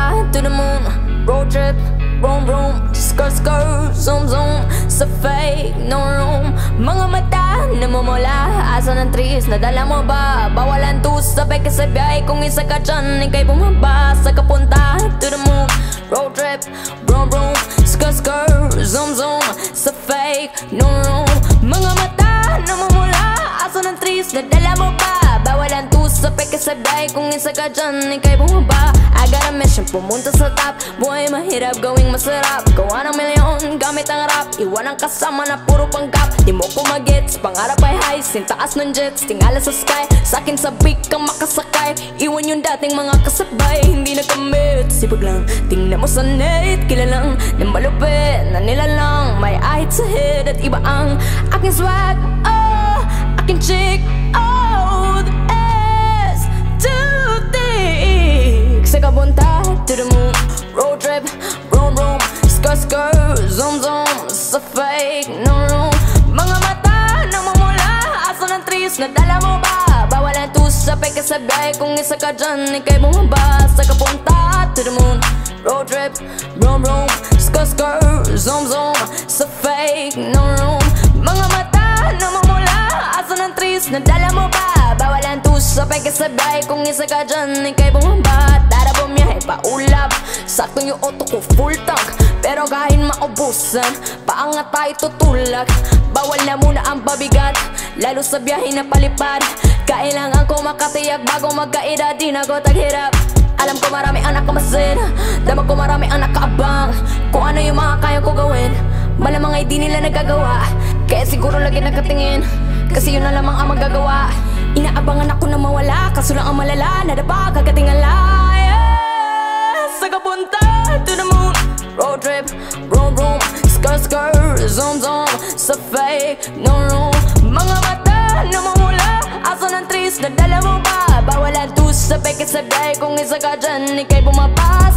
pumunta to the moon. Road trip, vroom vroom, skirt skirt, zoom zoom. Sa fake, no room. Mga mata namumula, asa ng trees, nadala mo ba? Bawalan to sabay ka sa biyay, kung isa ka dyan, ikay bumaba. Sa kapunta to the moon. Road trip, vroom vroom, skirt skirt, zoom zoom. Sa fake, no room. Mga mata namumula, asa ng trees, nadala mo ba? Bawalan to sabay ka sa biyay, kung isa ka dyan, ikay bumaba. I got a mission, pumunta sa top. Buhay mahirap, gawing masarap. Gawa ng milyon, gamit ang rap. Iwan ang kasama na puro panggap. Di mo ko magets, pangarap ay high. Sintaas ng jets, tingala sa sky. Sa'kin sabik kang makasakay. Iwan yung dating mga kasabay, hindi nakamit. Sipag lang, tingnan mo sa net. Kilalang ng malupit na nilalang. May ahit sa head at iba ang aking swag. Oh, aking chick. Oh, the S too thick. Sa kabunta to the moon. Road trip, vroom vroom, skirt skirt, zoom zoom. Sa fake, no room. Mga mata namumula, asa ng trees, nadala mo ba? Bawalan to sabay ka sa biyay, kung isa ka dyan, ikay bumaba. Sa kapunta to the moon. Road trip, vroom vroom, skirt skirt, zoom zoom. Sa fake, no room. Mga mata namumula, asa ng trees, nadala mo ba? Bawalan to sabay ka sa biyay, kung isa ka dyan, ikay bumaba. Tara bumiyahe pa ulap, sakto yung auto ko full tank. Pero kahit maubusan, paangat tayo tutulak. Bawal na muna ang pabigat, lalo sa biyahe na palipad. Kailangan ko makatiyak bago magkaedad, di na ko taghirap. Alam ko marami ang nakamasin, dama ko marami ang nakaabang. Kung ano yung mga kaya ko gawin, malamang ay di nila nagagawa. Kaya siguro lagi nakatingin, kasi yun na lamang ang magagawa. Inaabangan ako na mawala, kaso lang ang malala, nadapa kagatingala. Sa kapunta to the moon. Road trip, vroom vroom, skirt skirt, zoom zoom. Sa fake, no room. Mga mata namumula, asa ng trees, nadala mo ba? Bawalan to sabay ka sa biyay, kung isa ka dyan, ikay bumaba.